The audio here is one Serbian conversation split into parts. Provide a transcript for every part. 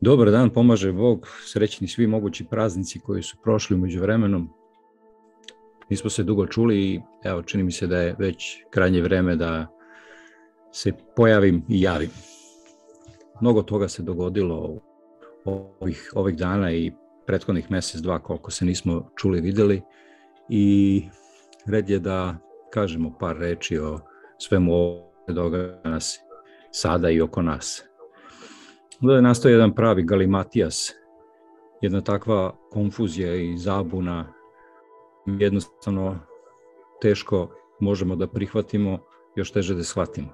Dobar dan, pomaže Bog, srećni svi mogući praznici koji su prošli umeđu vremenom. Nismo se dugo čuli i evo, čini mi se da je već krajnje vreme da se pojavim i javim. Mnogo toga se dogodilo ovih dana i prethodnih mesec, dva koliko se nismo čuli i videli i red je da kažemo par reči o svemu ovo što događa nas sada i oko nas. Onda je nastao jedan pravi galimatijas, jedna takva konfuzija i zabuna, jednostavno teško možemo da prihvatimo, još teže da shvatimo.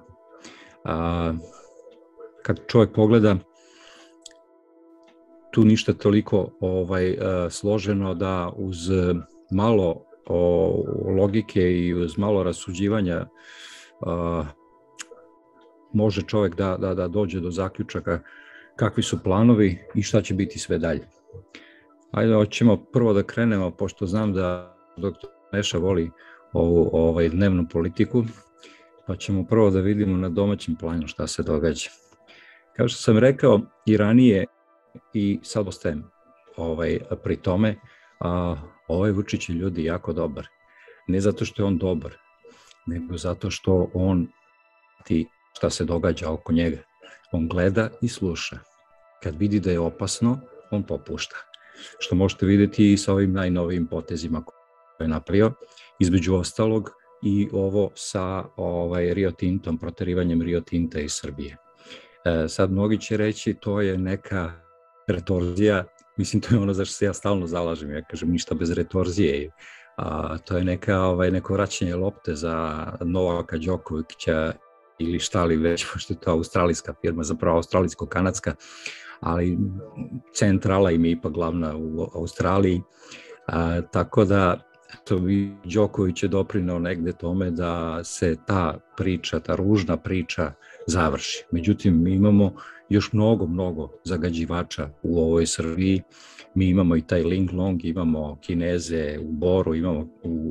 Kad čovjek pogleda, tu ništa toliko složeno da uz malo logike i uz malo rasuđivanja može čovjek da dođe do zaključaka kakvi su planovi i šta će biti sve dalje. Ajde, hoćemo prvo da krenemo, pošto znam da doktor Neša voli ovu dnevnu politiku, pa ćemo prvo da vidimo na domaćem planu šta se događa. Kao što sam rekao i ranije i sad ostajem pri tome, ovaj Vučić je ljudi jako dobar. Ne zato što je on dobar, nego zato što on šta se događa oko njega. On gleda i sluša. Kad vidi da je opasno, on popušta. Što možete vidjeti i sa ovim najnovijim potezima koje je napravio, između ostalog i ovo sa Rio Tintom, proterivanjem Rio Tinta iz Srbije. Sad mnogi će reći to je neka retorzija, mislim to je ono za što se ja stalno zalažem, ja kažem ništa bez retorzije. To je neko vraćanje lopte za Novaka Đokovića ili šta li već, pošto je to australijska firma, zapravo australijsko-kanadska, ali centrala im je ipak glavna u Australiji, tako da Đoković je doprineo negde tome da se ta priča, ta ružna priča završi. Međutim, mi imamo još mnogo zagađivača u ovoj Srbiji. Mi imamo i taj Linglong, imamo Kineze u Boru, imamo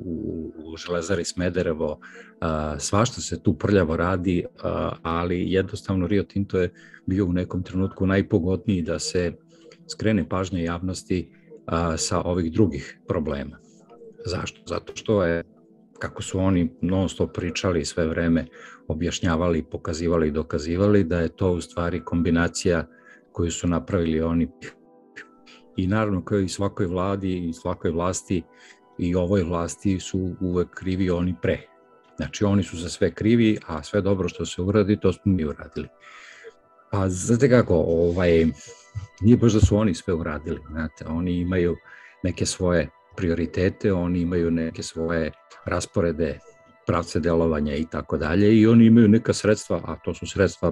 u Železari Smederevo, svašta se tu prljavo radi, ali jednostavno Rio Tinto je bio u nekom trenutku najpogodniji da se skrene pažnja javnosti sa ovih drugih problema. Zašto? Zato što je, kako su oni non stop pričali sve vreme, objašnjavali, pokazivali i dokazivali da je to u stvari kombinacija koju su napravili oni. I naravno kao i svakoj vladi i svakoj vlasti i ovoj vlasti su uvek krivi oni pre. Znači oni su za sve krivi, a sve dobro što se uradi, to smo mi uradili. Pa znate kako, nije baš da su oni sve uradili, znate, oni imaju neke svoje prioritete, oni imaju neke svoje rasporede, pravce delovanja i tako dalje i oni imaju neka sredstva, a to su sredstva,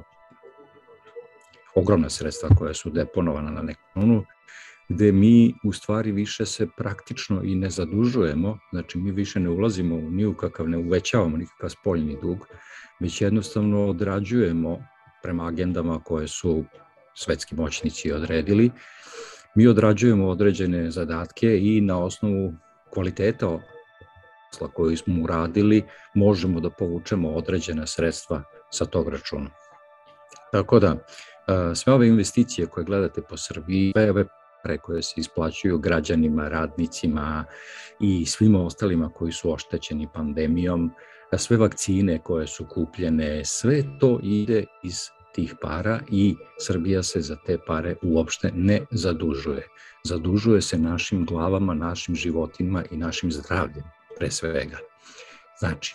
ogromna sredstva koja su deponovana na nekom, gde mi u stvari više se praktično i ne zadužujemo, znači mi više ne ulazimo ni u kakav, ne uvećavamo nikakav spoljni dug, već jednostavno odrađujemo prema agendama koje su svetski moćnici odredili. Mi odrađujemo određene zadatke i na osnovu kvaliteta posla koju smo uradili možemo da povučemo određena sredstva sa tog računa. Tako da, sve ove investicije koje gledate po Srbiji, sve ove pare koje se isplaćuju građanima, radnicima i svima ostalima koji su oštećeni pandemijom, sve vakcine koje su kupljene, sve to ide iz tih para i Srbija se za te pare uopšte ne zadužuje. Zadužuje se našim glavama, našim životima i našim zdravljem, pre svega. Znači,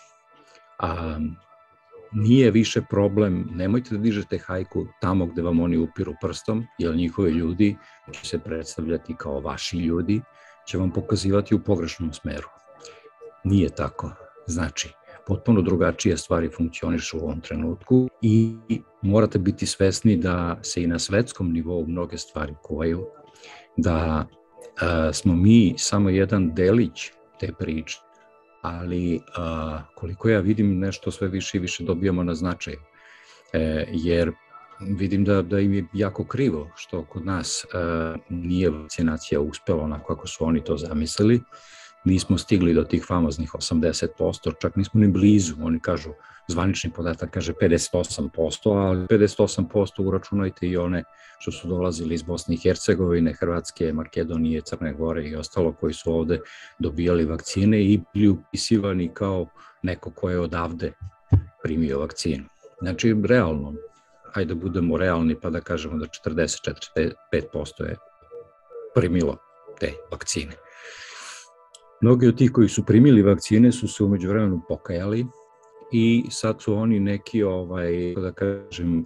nije više problem, nemojte da dižete hajku tamo gde vam oni upiru prstom, jer njihovi ljudi će se predstavljati kao vaši ljudi, će vam pokazivati u pogrešnom smeru. Nije tako. Znači, potpuno drugačije stvari funkcionišu u ovom trenutku i morate biti svesni da se i na svetskom nivou mnoge stvari kuvaju, da smo mi samo jedan delić te priče, ali koliko ja vidim nešto sve više i više dobijamo na značaju, jer vidim da im je jako krivo što kod nas nije vakcinacija uspela onako kako su oni to zamislili, nismo stigli do tih famoznih 80%, čak nismo ni blizu, oni kažu, zvanični podatak kaže 58%, ali 58% uračunajte i one što su dolazili iz Bosne i Hercegovine, Hrvatske, Makedonije, Crne Gore i ostalo, koji su ovde dobijali vakcine i bili upisivani kao neko ko je odavde primio vakcinu. Znači, realno, hajde da budemo realni pa da kažemo da 44-5% je primilo te vakcine. Mnogi od tih koji su primili vakcine su se umeđu vremenu pokajali i sad su oni neki, da kažem,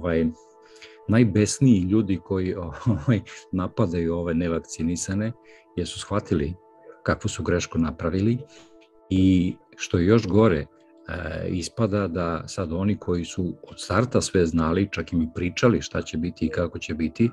najbesniji ljudi koji napadaju ove nevakcinisane, jer su shvatili kakvu su grešku napravili i što je još gore, ispada da sad oni koji su od starta sve znali, čak i mi pričali šta će biti i kako će biti,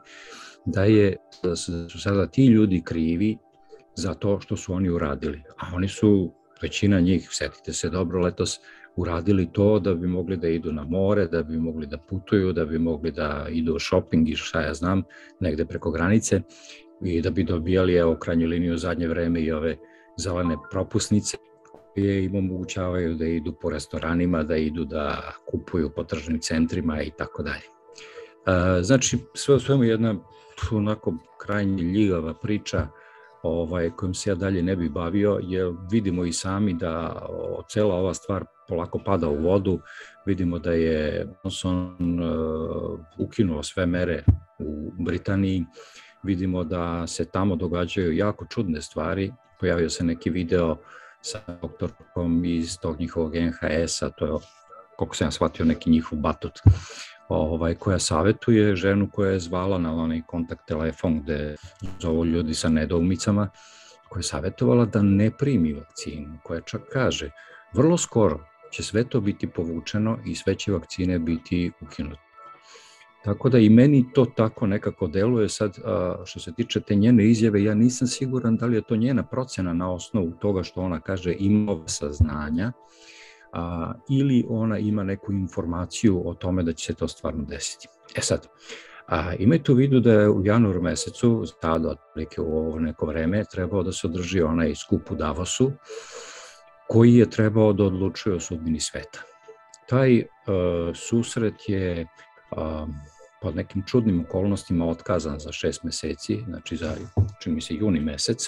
da su sada ti ljudi krivi za to što su oni uradili. A oni su, većina njih, setite se dobro, letos uradili to da bi mogli da idu na more, da bi mogli da putuju, da bi mogli da idu u shopping i šta ja znam, negde preko granice i da bi dobijali, evo, u krajnjoj liniji u zadnje vreme i ove zelene propusnice koje im omogućavaju da idu po restoranima, da idu da kupuju po tržnim centrima i tako dalje. Znači, sve u svemu jedna onako krajnje ljigava priča kojom se ja dalje ne bi bavio, jer vidimo i sami da cela ova stvar polako pada u vodu. Vidimo da je Johnson ukinuo sve mere u Britaniji, vidimo da se tamo događaju jako čudne stvari. Pojavio se neki video sa doktorkom iz tog njihovog NHS-a, to je, koliko sam ja shvatio, neki njihov batut, koja savjetuje ženu koja je zvala na onaj kontakt telefon gde zovu ljudi sa nedoumicama, koja je savjetovala da ne primi vakcinu, koja čak kaže vrlo skoro će sve to biti povučeno i sve će vakcine biti ukinute. Tako da i meni to tako nekako deluje. Sad, što se tiče te njene izjave, ja nisam siguran da li je to njena procena na osnovu toga što ona kaže ima saznanja, ili ona ima neku informaciju o tome da će se to stvarno desiti. Sad, imajte u vidu da je u januaru mesecu, tada otprilike u ovo neko vreme, trebao da se održi onaj skup u Davosu, koji je trebao da odlučuje o sudbini sveta. Taj susret je pod nekim čudnim okolnostima otkazan za 6 meseci, znači za, čini mi se, juni mesec,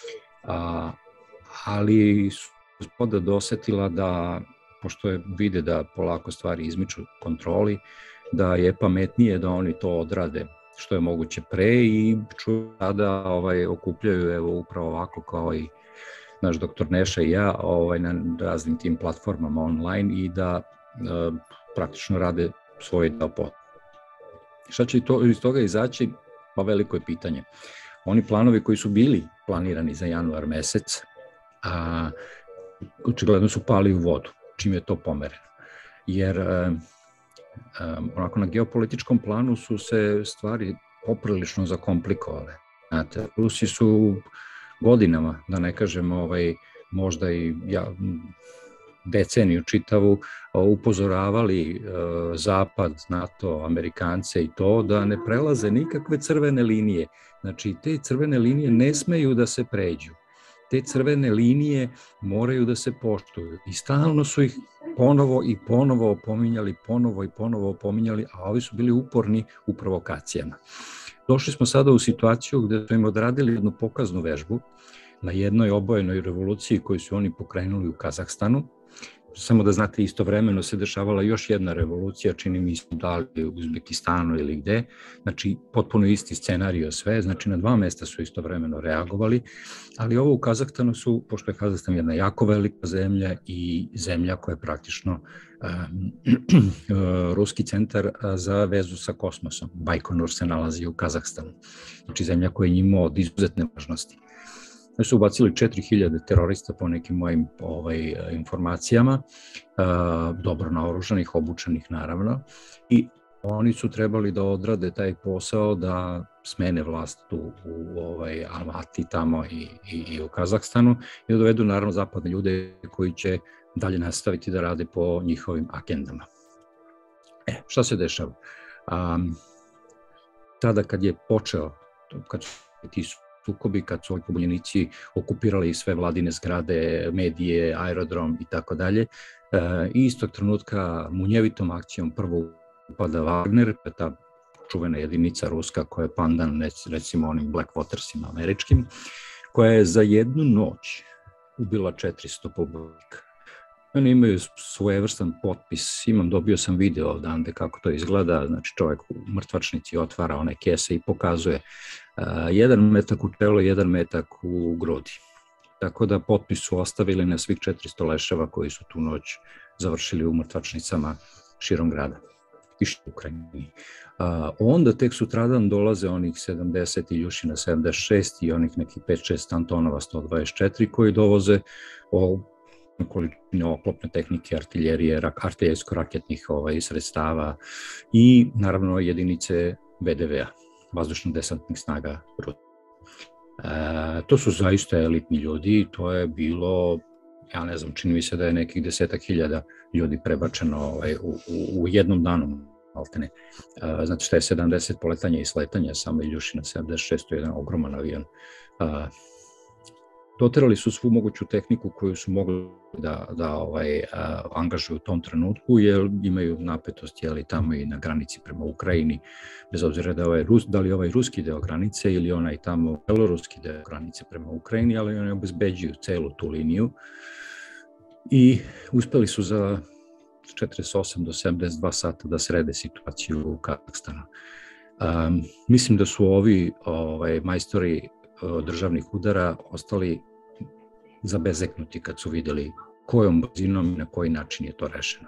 ali gospoda dosetila da, pošto vide da polako stvari izmiču kontroli, da je pametnije da oni to odrade što je moguće pre i čuju da okupljaju, evo, upravo ovako kao i naš doktor Neša i ja na raznim tim platformama online i da praktično rade svoj deo posla. Šta će iz toga izaći? Pa veliko je pitanje. Oni planovi koji su bili planirani za januar mesec, očigledno su pali u vodu, čim je to pomereno. Jer onako na geopolitičkom planu su se stvari poprilično zakomplikovale. Znate, Rusi su godinama, da ne kažem možda i deceniju čitavu, upozoravali Zapad, NATO, Amerikance i to da ne prelaze nikakve crvene linije. Znači, te crvene linije ne smeju da se pređu. Te crvene linije moraju da se poštuju i stalno su ih ponovo i ponovo opominjali, a ovi su bili uporni u provokacijama. Došli smo sada u situaciju gde smo im odradili jednu pokaznu vežbu na jednoj obojenoj revoluciji koju su oni pokrenuli u Kazahstanu. Samo da znate, istovremeno se dešavala još jedna revolucija, čini mi se da li u Uzbekistanu ili gde, znači potpuno isti scenario sve, znači na 2 mesta su istovremeno reagovali, ali ovo u Kazahstanu su, pošto je Kazahstan jedna jako velika zemlja i zemlja koja je praktično ruski centar za vezu sa kosmosom. Bajkonur se nalazi u Kazahstanu, znači zemlja koja je njima od izuzetne važnosti. Oni su ubacili 4000 terorista po nekim mojim informacijama, dobro naoružanih, obučenih naravno, i oni su trebali da odrade taj posao da smene vlast u Almati tamo i u Kazahstanu i da dovedu naravno zapadne ljude koji će dalje nastaviti da rade po njihovim agendama. Šta se dešava? Tada kad je počeo, kad su ti sukobi kad su ovi pobunjenici okupirali sve vladine zgrade, medije, aerodrom i tako dalje. I istog trenutka munjevitom akcijom prvo upada Wagner, ta čuvena jedinica ruska koja je pandan recimo onim Blackwatersima američkim, koja je za jednu noć ubila 400 pobunjenika. Oni imaju svojevrstan potpis, dobio sam video odande kako to izgleda, znači čovjek u mrtvačnici otvara one kese i pokazuje jedan metak u čelo, jedan metak u grudi. Tako da potpis su ostavili na svih 400 leševa koji su tu noć završili u mrtvačnicama širom grada i u Ukrajini. Onda tek sutradan dolaze onih 70 Iljušina 76 i onih nekih 5-6 Antonova 124 koji dovoze količine oklopne tehnike, artiljerije, artiljerijsko-raketnih sredstava i naravno jedinice VDV-a, vazdušno-desantnih snaga Rusije. To su zaista elitni ljudi, to je bilo, ja ne znam, čini mi se da je nekih 10.000 ljudi prebačeno u jednom danu, maltene. Znači šta je 70 poletanja i sletanja, samo Iljušina 76, to je jedan ogroman avion. Doterali su svu moguću tehniku koju su mogli da angažuju u tom trenutku, jer imaju napetost tamo i na granici prema Ukrajini, bez obzira da li ovaj ruski deo granice ili onaj tamo beloruski deo granice prema Ukrajini, ali oni obezbeđuju celu tu liniju i uspeli su za 48 do 72 sata da srede situaciju u Kazahstanu. Mislim da su ovi majstori državnih udara ostali zabezeknuti kad su vidjeli kojom brzinom i na koji način je to rešeno.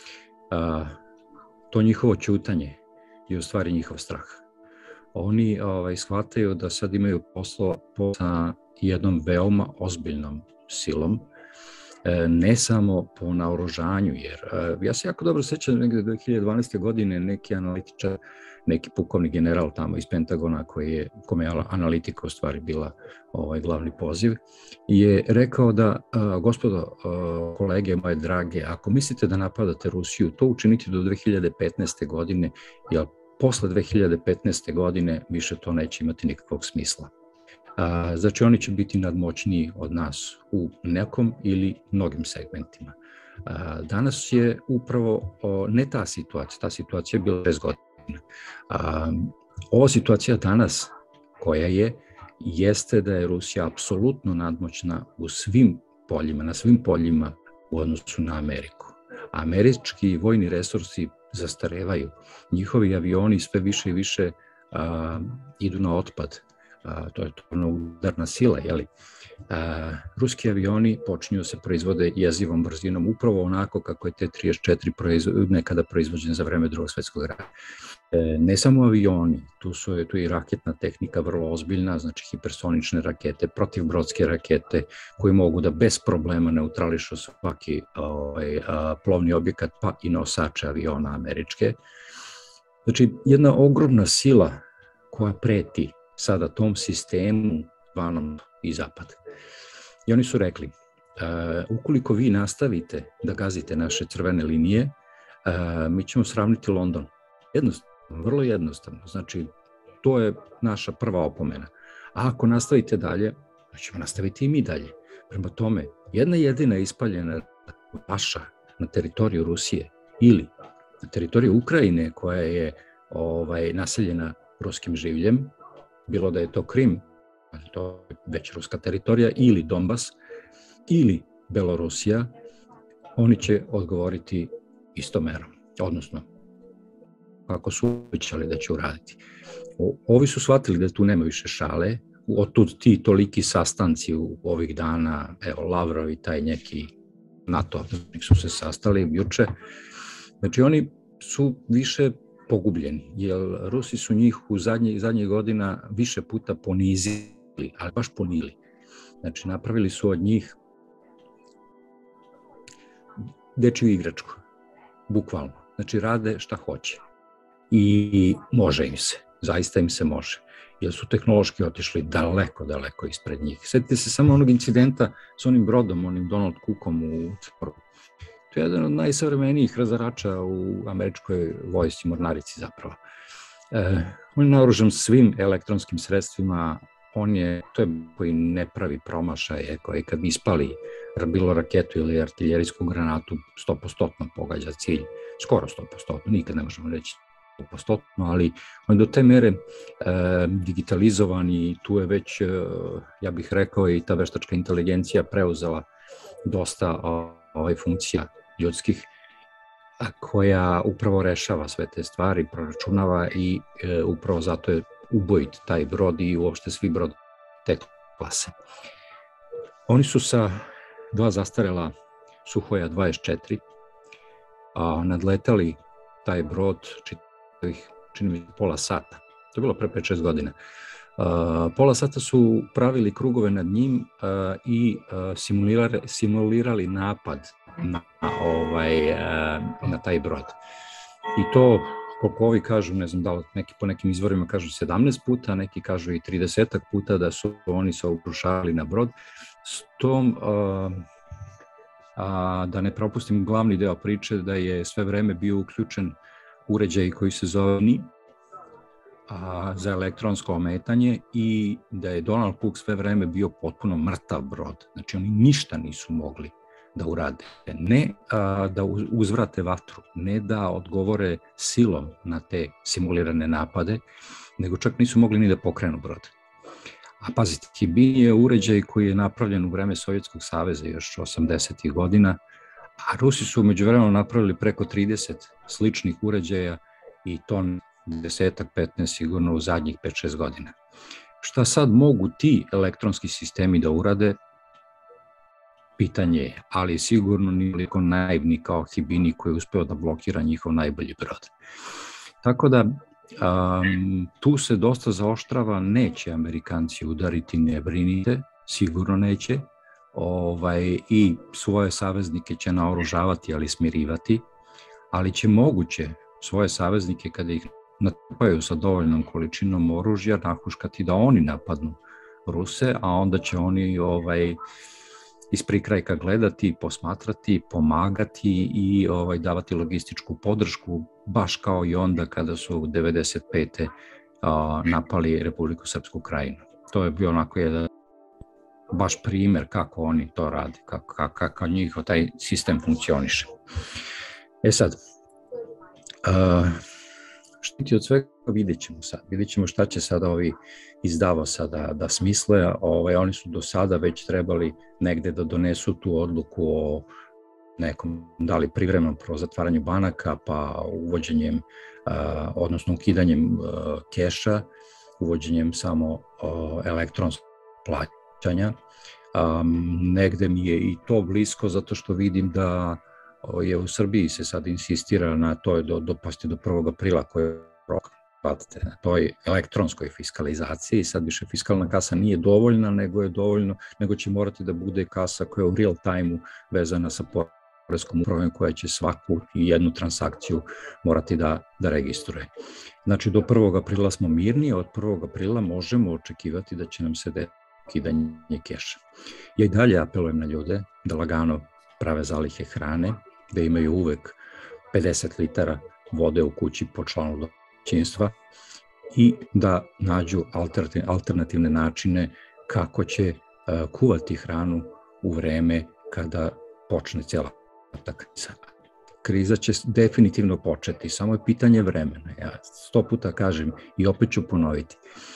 To njihovo ćutanje je u stvari njihov strah. Oni shvataju da sad imaju posla sa jednom veoma ozbiljnom silom, ne samo po naoružanju, jer ja se jako dobro sećam negde 2012. godine neki analitičar, neki pukovni general tamo iz Pentagona kome je analitika u stvari bila glavni poziv, je rekao da, gospodo, kolege moje drage, ako mislite da napadate Rusiju, to učinite do 2015. godine, jer posle 2015. godine više to neće imati nikakvog smisla. Znači oni će biti nadmoćniji od nas u nekom ili mnogim segmentima. Danas je upravo ne ta situacija je bila 6 godina. Ova situacija danas koja jeste da je Rusija apsolutno nadmoćna u svim poljima, na svim poljima u odnosu na Ameriku. Američki vojni resursi zastarevaju, njihovi avioni sve više i više idu na otpad. To je to udarna sila, jeli? Ruski avioni počinju se proizvode jezivom brzinom, upravo onako kako je T-34 nekada proizvođen za vreme Drugog svjetskog rata. Ne samo avioni, tu je i raketna tehnika vrlo ozbiljna, znači hipersonične rakete, protivbrodske rakete koji mogu da bez problema neutrališu svaki plovni objekat, pa i nosače aviona američke. Znači jedna ogromna sila koja preti sada tom sistemu vanom i zapad. I oni su rekli, ukoliko vi nastavite da gazite naše crvene linije, mi ćemo sravniti London. Jednostavno, vrlo jednostavno. Znači, to je naša prva opomena. A ako nastavite dalje, ćemo nastaviti i mi dalje. Prema tome, jedna jedina ispaljena vaša na teritoriju Rusije ili na teritoriju Ukrajine koja je naseljena ruskim življem, bilo da je to Krim, to je već ruska teritorija, ili Donbas, ili Belorusija, oni će odgovoriti istom merom, odnosno kako su obećali da će uraditi. Ovi su shvatili da tu nema više šale, otud ti toliki sastanci u ovih dana, evo Lavrov i taj neki NATO su se sastali juče, znači oni su više pogubljeni, jer Rusi su njih u zadnjih godina više puta ponizili, ali baš ponili. Znači, napravili su od njih dečju igračku, bukvalno. Znači, rade šta hoće. I može im se, zaista im se može, jer su tehnološki otišli daleko, daleko ispred njih. Sjetite se samo onog incidenta s onim brodom, onim Donald Cookom u Crnomoru. To je jedan od najsavremenijih razarača u američkoj vojsci, mornarici zapravo. On je naoružan svim elektronskim sredstvima, to je koji ne pravi promašaje, koji kad ispali bilo raketu ili artiljerijsku granatu 100% pogađa cilj, skoro 100%, nikad ne možemo reći 100%, ali on je do te mere digitalizovan i tu je već, ja bih rekao, i ta veštačka inteligencija preuzela dosta funkcija ljudskih, koja upravo rešava sve te stvari, proračunava i upravo zato je ubojit taj brod i uopšte svi brod te klase. Oni su sa 2 zastarela Suhoja 24 nadletali taj brod čini mi pola sata. To je bilo pre 5-6 godina. Pola sata su pravili krugove nad njim i simulirali napad na taj brod. I to, koliko ovi kažu, ne znam da li po nekim izvorima kažu 17 puta, neki kažu i 30 puta da su oni se obrušavali na brod. S tom, da ne propustim glavni deo priče, da je sve vreme bio uključen uređaj koji se zove NI za elektronsko ometanje i da je Donald Cook sve vreme bio potpuno mrtav brod. Znači oni ništa nisu mogli da urade. Ne da uzvrate vatru, ne da odgovore silom na te simulirane napade, nego čak nisu mogli ni da pokrenu brod. A pazite, Hibin je uređaj koji je napravljen u vreme Sovjetskog saveza još 80. godina, a Rusi su međuvremeno napravili preko 30 sličnih uređaja i to 10-15 sigurno u zadnjih 5-6 godina. Šta sad mogu ti elektronski sistemi da urade? Pitanje je, ali sigurno nije toliko naivni kao Hibini koji je uspeo da blokira njihov najbolji brod. Tako da tu se dosta zaoštrava, neće Amerikanci udariti, ne brinite, sigurno neće, i svoje saveznike će naoružavati, ali smirivati, ali će moguće svoje saveznike kada ih natrpaju sa dovoljnom količinom oružja nahuškati da oni napadnu Ruse, a onda će oni iz prikrajka gledati, posmatrati, pomagati i davati logističku podršku, baš kao i onda kada su 95. napali Republiku Srpsku Krajinu. To je bio onako jedan baš primer kako oni to rade, kako njihov taj sistem funkcioniše. Sad, štiti od svega vidjet ćemo sad. Vidjet ćemo šta će sada ovi iz Davosa da smisle. Oni su do sada već trebali negde da donesu tu odluku o nekom, da li privremenom zatvaranju banaka, pa uvođenjem, odnosno ukidanjem keša, uvođenjem samo elektronskog plaćanja. Negde mi je i to blisko, zato što vidim da je u Srbiji se sad insistira na to do 1. aprila koji je rok, na toj elektronskoj fiskalizaciji. Sad više fiskalna kasa nije dovoljna, nego će morati da bude kasa koja je u real time-u vezana sa poreskom upravom, koja će svaku i jednu transakciju morati da registruje. Znači do 1. aprila smo mirni, od 1. aprila možemo očekivati da će nam se desiti ukidanje keša. Ja i dalje apelujem na ljude da lagano prave zalihe hrane, da imaju uvek 50 litara vode u kući po članu domaćinstva i da nađu alternativne načine kako će kuvati hranu u vreme kada počne cijela ta kriza. Kriza će definitivno početi, samo je pitanje vremena. Ja 100 puta kažem i opet ću ponoviti.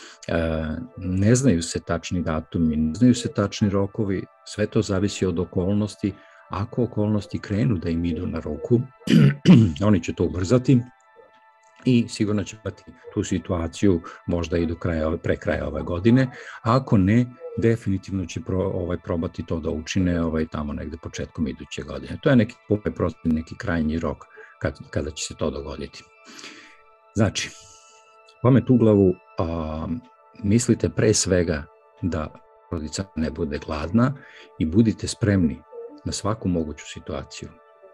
Ne znaju se tačni datumi, ne znaju se tačni rokovi, sve to zavisi od okolnosti. Ako okolnosti krenu da im idu na ruku, oni će to ubrzati i sigurno će imati tu situaciju možda i pre kraja ove godine, a ako ne, definitivno će probati to da učine tamo negde početkom iduće godine. To je neki krajnji rok kada će se to dogoditi. Znači, pamet u glavu, mislite pre svega da porodica ne bude gladna i budite spremni na svaku moguću situaciju.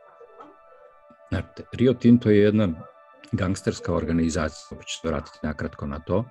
Znate, Rio Tinto je jedna gangsterska organizacija, pa ću se vratiti nakratko na to.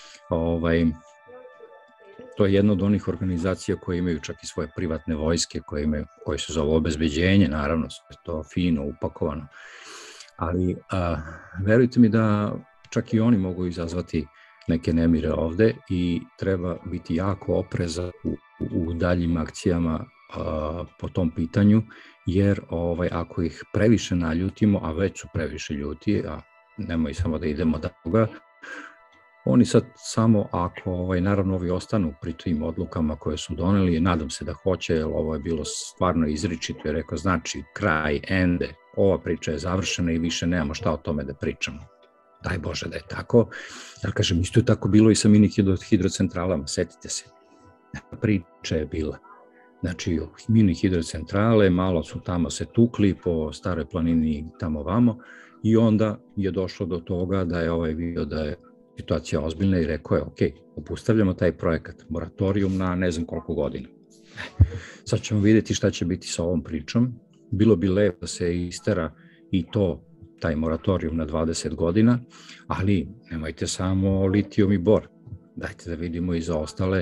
To je jedna od onih organizacija koje imaju čak i svoje privatne vojske, koje se zove obezbeđenje, naravno, sve to fino, upakovano. Ali verujte mi da čak i oni mogu izazvati neke nemire ovde i treba biti jako oprezan u daljim akcijama po tom pitanju, jer ako ih previše naljutimo, a već su previše ljuti, a nemoj samo da idemo do toga, oni sad samo ako, naravno, ovi ostanu pri tim odlukama koje su doneli, nadam se da hoće, jer ovo je bilo stvarno izričito, je rekao, znači, kraj, ende, ova priča je završena i više nemamo šta o tome da pričamo. Daj Bože da je tako. Ja kažem, isto je tako bilo i sa mini hidrocentralama, setite se. Priča je bila. Znači, mini hidrocentrale, malo su tamo se tukli po Staroj planini tamo vamo i onda je došlo do toga da je video da je situacija ozbiljna i rekao je, ok, opustavljamo taj projekat, moratorijum na ne znam koliko godina. Sad ćemo vidjeti šta će biti sa ovom pričom. Bilo bi lepo da se istera i taj moratorijum na 20 godina, ali nemojte samo litijum i bor. Dajte da vidimo i za ostale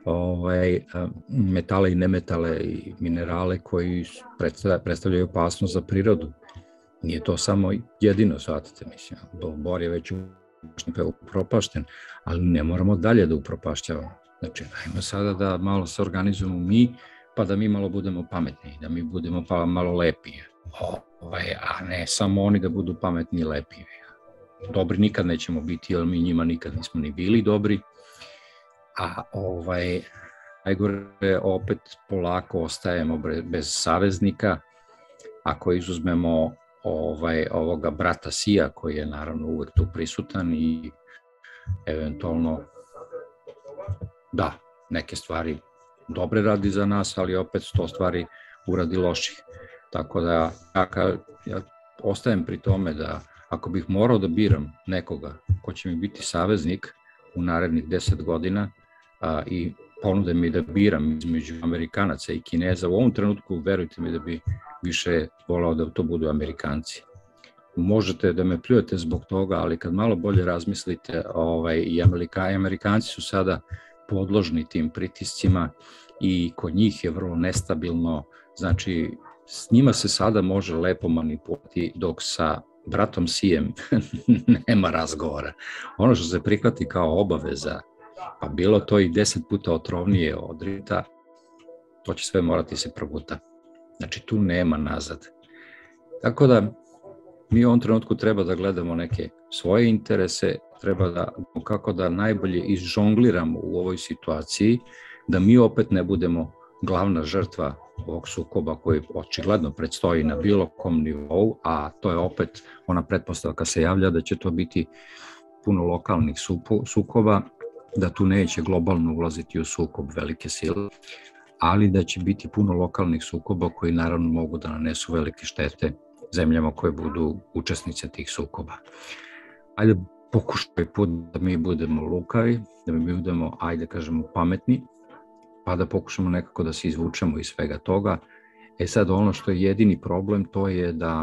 metale i nemetale i minerale koji predstavljaju opasnost za prirodu. Nije to samo jedino, shvatite, mislim, bor je već upropašten, ali ne moramo dalje da upropašćavamo. Znači, dajmo sada da malo se organizujemo mi, pa da mi malo budemo pametniji, da mi budemo pa malo lepiji. A ne samo oni da budu pametni i lepiji. Dobri nikad nećemo biti, jer mi njima nikad nismo ni bili dobri. A najgore opet polako ostajemo bez saveznika. Ako izuzmemo ovoga brata Sija, koji je naravno uvek tu prisutan i eventualno da, neke stvari dobre radi za nas, ali opet 100 stvari uradi loših. Tako da ja ostajem pri tome da ako bih morao da biram nekoga ko će mi biti saveznik u narednih 10 godina i ponude mi da biram između Amerikanaca i Kineza, u ovom trenutku verujte mi da bi više volao da to budu Amerikanci. Možete da me pljujete zbog toga, ali kad malo bolje razmislite, i Amerikanci su sada podložni tim pritiscima i kod njih je vrlo nestabilno, znači s njima se sada može lepo manipulati, dok sa bratom Sijem nema razgovora. Ono što se prihvati kao obaveza, pa bilo to i 10 puta otrovnije od rita, to će sve morati se proguta. Znači tu nema nazad. Tako da mi u ovom trenutku treba da gledamo neke svoje interese, treba da kako da najbolje izžongliramo u ovoj situaciji, da mi opet ne budemo glavna žrtva ovog sukoba koji očigledno predstoji na bilo kom nivou, a to je opet ona pretpostavka se javlja da će to biti puno lokalnih sukoba, da tu neće globalno ulaziti u sukob velike sile, ali da će biti puno lokalnih sukoba koji naravno mogu da nanesu velike štete zemljama koje budu učesnice tih sukoba. Ajde pokušaj put da mi budemo lukavi, da mi budemo, ajde kažemo, pametni, pa da pokušamo nekako da se izvučemo iz svega toga. Sad ono što je jedini problem, to je da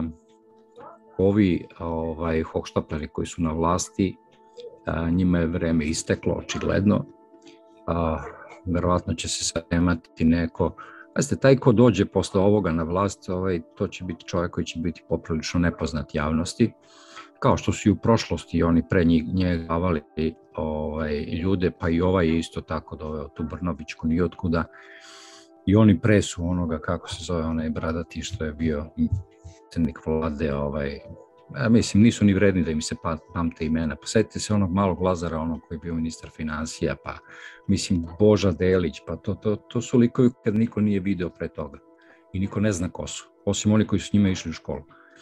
ovi hohštapleri koji su na vlasti, njima je vreme isteklo, očigledno. Verovatno će se sad nemati neko. Pazite, taj ko dođe posle ovoga na vlast, to će biti čovjek koji će biti poprilično nepoznat javnosti, kao što su i u prošlosti oni pre njega davali ljude, pa i ovaj je isto tako doveo tu Brnobićku nijotkuda. I oni pre su onoga, kako se zove, onaj bradati što je bio predsjednik vlade, mislim, nisu ni vredni da im se pamte imena. Pa setite se onog malog Lazara, onog koji je bio ministar finansija, pa mislim Boža Delić, pa to su likovi kad niko nije video pre toga i niko ne zna ko su, osim oni koji su s njima išli u školu.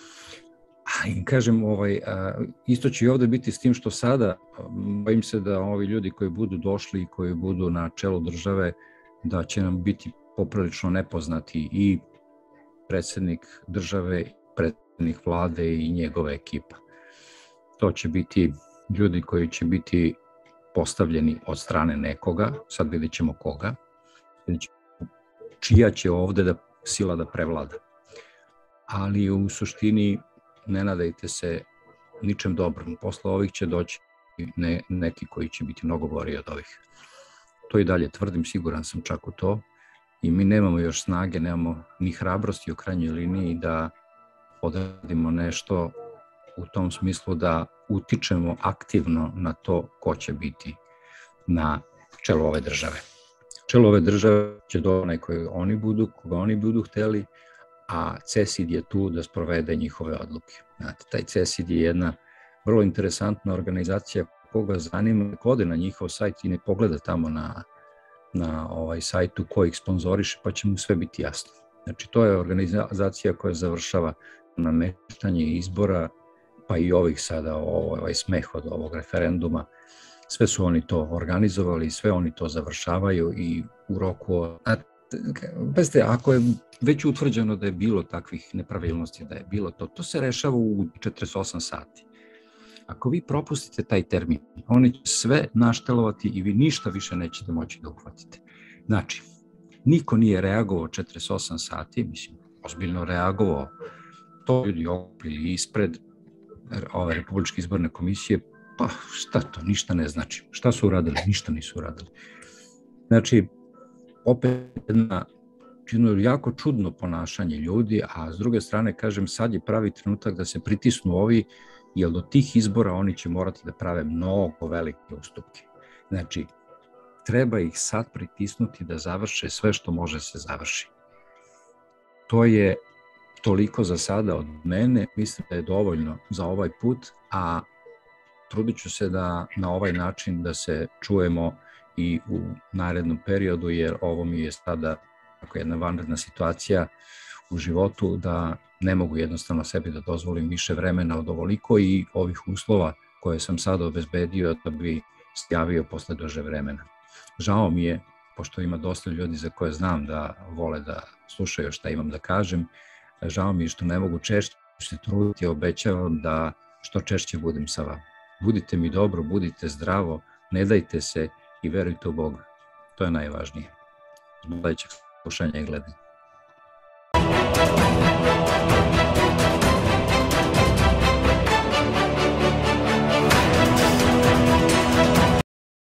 I kažem, isto će i ovde biti s tim što sada, bojim se da ovi ljudi koji budu došli i koji budu na čelu države, da će nam biti poprilično nepoznati i predsjednik države, predsjednik vlade i njegova ekipa. To će biti ljudi koji će biti postavljeni od strane nekoga, sad vidjet ćemo koga, čija će ovde sila da prevlada. Ali u suštini ne nadajte se ničem dobrom. Posle ovih će doći neki koji će biti mnogo gori od ovih. To i dalje tvrdim, siguran sam čak u to. I mi nemamo još snage, nemamo ni hrabrosti u krajnjoj liniji da odradimo nešto u tom smislu da utičemo aktivno na to ko će biti na čelu ove države. Čelo ove države će do onaj koga oni budu hteli, a CESID je tu da sprovede njihove odluke. Znate, taj CESID je jedna vrlo interesantna organizacija, koga zanima, ode na njihov sajt i ne pogleda tamo na sajtu ko ih sponzoriše, pa će mu sve biti jasno. Znači, to je organizacija koja završava nameštanje izbora, pa i ovih sada, ovaj smeh od ovog referenduma. Sve su oni to organizovali, sve oni to završavaju i u roku... Pazite, ako je već utvrđeno da je bilo takvih nepravilnosti, da je bilo to se rešava u 48 sati. Ako vi propustite taj termin, oni će sve naštelovati i vi ništa više nećete moći da uhvatite. Znači, niko nije reagovao 48 sati, mislim, ozbiljno reagovao, to ljudi okupili ispred ove Republičke izborne komisije, pa šta to, ništa ne znači. Šta su uradili? Ništa nisu uradili. Znači, opet jedno jako čudno ponašanje ljudi, a s druge strane, kažem, sad je pravi trenutak da se pritisnu ovi, jer do tih izbora oni će morati da prave mnogo velike ustupke. Znači, treba ih sad pritisnuti da završe sve što može se završi. To je toliko za sada od mene, mislim da je dovoljno za ovaj put, a trudit ću se da na ovaj način da se čujemo i u narednom periodu, jer ovo mi je sada jedna vanredna situacija u životu, da ne mogu jednostavno sebi da dozvolim više vremena od ovoliko i ovih uslova koje sam sada obezbedio da bi javio posle duže vremena. Žao mi je, pošto ima dosta ljudi za koje znam da vole da slušaju šta imam da kažem, žao mi je što ne mogu češće se truditi, obećavam da što češće budem sa vama. Budite mi dobro, budite zdravo, ne dajte se i verujte u Boga. To je najvažnije. Zbog sledećeg slušanja i gledanja.